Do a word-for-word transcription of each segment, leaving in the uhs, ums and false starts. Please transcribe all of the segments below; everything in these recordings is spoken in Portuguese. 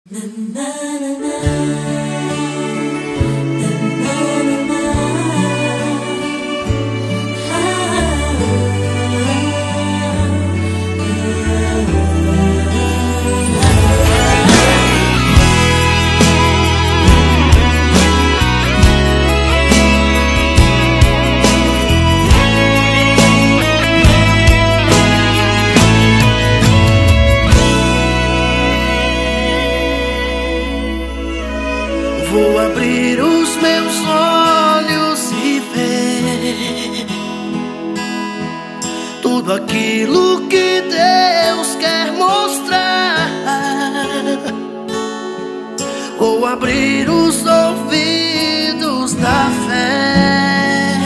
Vou abrir os meus olhos e ver tudo aquilo que Deus quer mostrar. Vou abrir os ouvidos da fé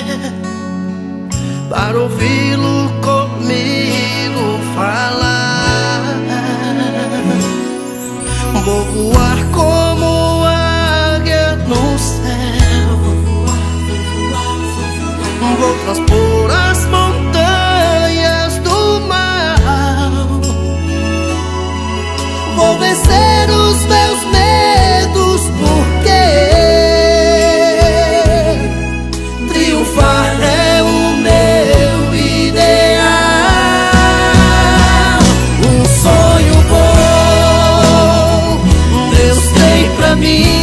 para ouvi-lo comigo falar. Vou voar como no céu, vou transpor as montanhas do mal, vou vencer os meus medos, porque triunfar é o meu ideal. Um sonho bom Deus tem pra mim.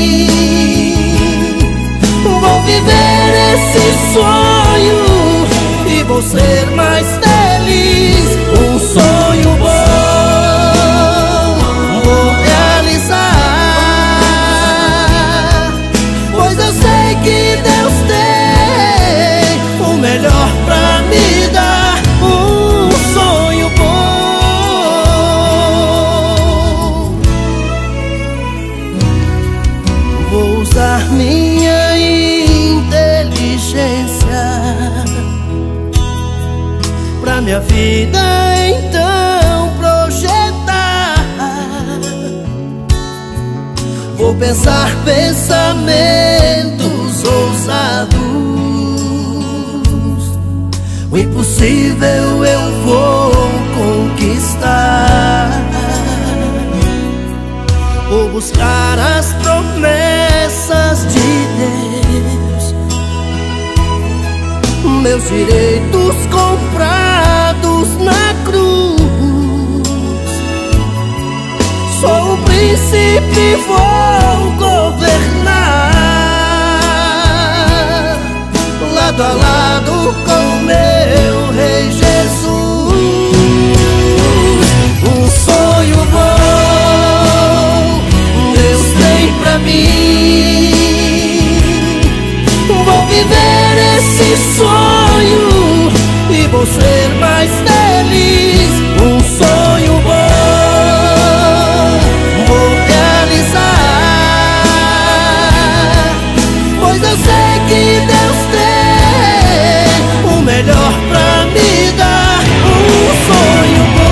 Vou viver esse sonho e vou ser mais feliz. Um sonho bom vou realizar, pois eu sei que Deus tem o melhor pra me dar. Um sonho bom. Vou usar minha pra minha vida então projetar. Vou pensar pensamentos ousados, o impossível eu vou conquistar. Vou buscar as promessas de Deus, meus direitos comprados na cruz. Sou um príncipe e vou governar, lado a lado com meu Rei Jesus. Um sonho bom Deus tem pra mim. Vou viver esse sonho e vou ser mais feliz. Um sonho bom vou realizar, pois eu sei que Deus tem o melhor pra me dar. Um sonho bom.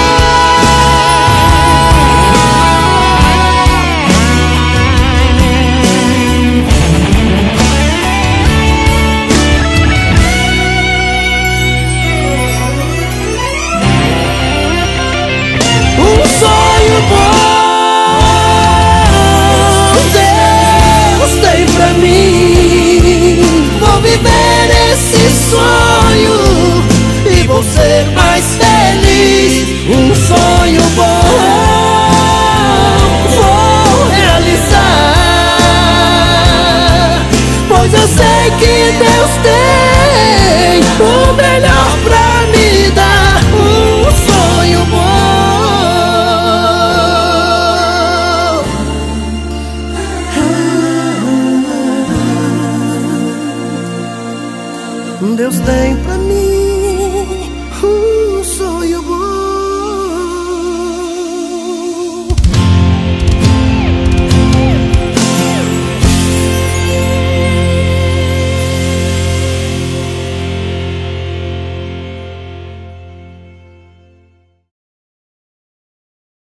Sonho e vou ser mais feliz. Um sonho bom vou realizar, pois eu sei que Deus tem o melhor pra me dar. Um sonho bom Deus tem pra mim. Um sonho bom.